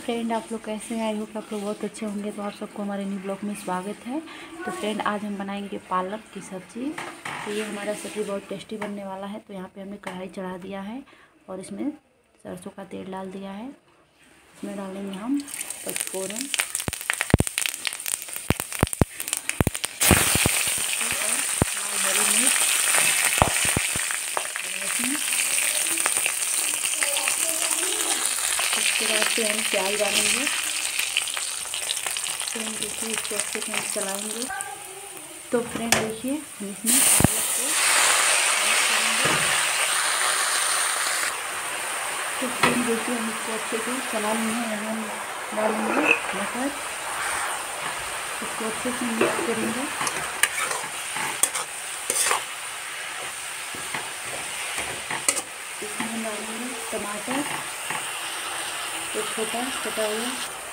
Friend, आप लोग कैसे हैं? आई होप आप लोग बहुत अच्छे होंगे। तो आप सबको हमारे न्यू ब्लॉग में स्वागत है। तो फ्रेंड, आज हम बनाएंगे पालक की सब्ज़ी। तो ये हमारा सब्ज़ी बहुत टेस्टी बनने वाला है। तो यहाँ पे हमने कढ़ाई चढ़ा दिया है और इसमें सरसों का तेल डाल दिया है। इसमें डालेंगे हम पचफोरन और हरी मिर्च, इसके बाद से हम प्याज डालेंगे। फ्रेंड देखिए, इसको अच्छे से हम चलाएंगे। तो फ्रेंड देखिए, हम इसमें पालक को ऐड करेंगे। तो फ्रेंड देखिए, हम इसको अच्छे से चला लेंगे। हम डालेंगे मटर, इसको अच्छे से मिक्स करेंगे। इसमें हम डालेंगे टमाटर, एक छोटा कटा हुआ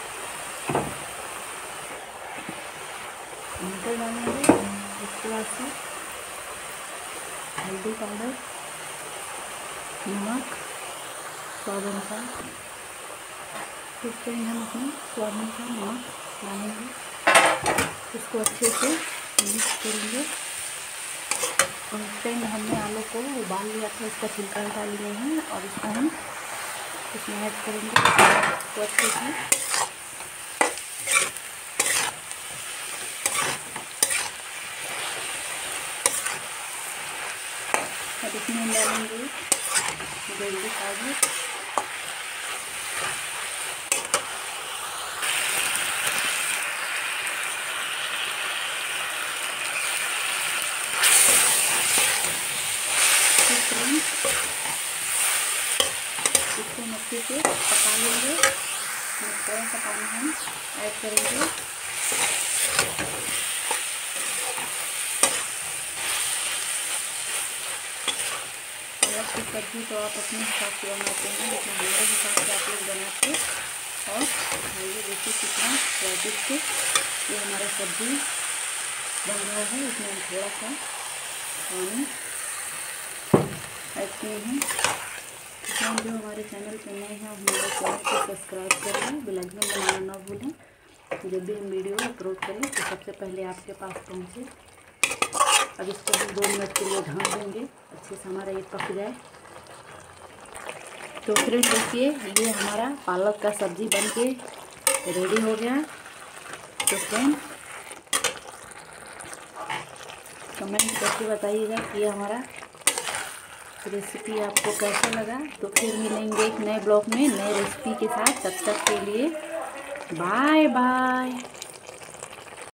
टमाटर डालेंगे। इसके बाद से हल्दी पाउडर, नमक स्वाद अनुसार। फिर फ्रेंड हम इसमें स्वाद अनुसार नमक डालेंगे। इसको अच्छे से मिक्स करेंगे। और फ्रेंड, हमने आलू को उबाल लिया था, इसका छिलका हटा लिए हैं और इसको हम इसमें ऐड करेंगे। तो अच्छे से अब इसमें हम डालेंगे जल्दी काजू, इसको हम अच्छे से पका लेंगे। थोड़ा सा पानी हम ऐड करेंगे। पालक की सब्ज़ी तो आप अपने हिसाब से बनाते हैं, लेकिन हमारे हिसाब से आप लोग बनाते और खाइए। देखिए कितना स्वादिष्ट ये हमारा सब्ज़ी बन रहा है। इसमें हम थोड़ा सा पानी ऐड किए हैं। हम जो हमारे चैनल पर नए हैं, हमारे चैनल को सब्सक्राइब करें, बेल आइकन बनाना ना भूलें। जब भी हम वीडियो अपलोड करें तो सबसे पहले आपके पास पहुंचे। अब इसको हम 2 मिनट के लिए ढक देंगे, अच्छे से हमारा ये पक जाए। तो फ्रेंड देखिए, ये हमारा पालक का सब्ज़ी बनके रेडी हो गया। तो फ्रेंड कमेंट करके बताइएगा कि ये हमारा रेसिपी आपको कैसा लगा। तो फिर मिलेंगे एक नए ब्लॉग में नए रेसिपी के साथ। तब तक के लिए बाय बाय।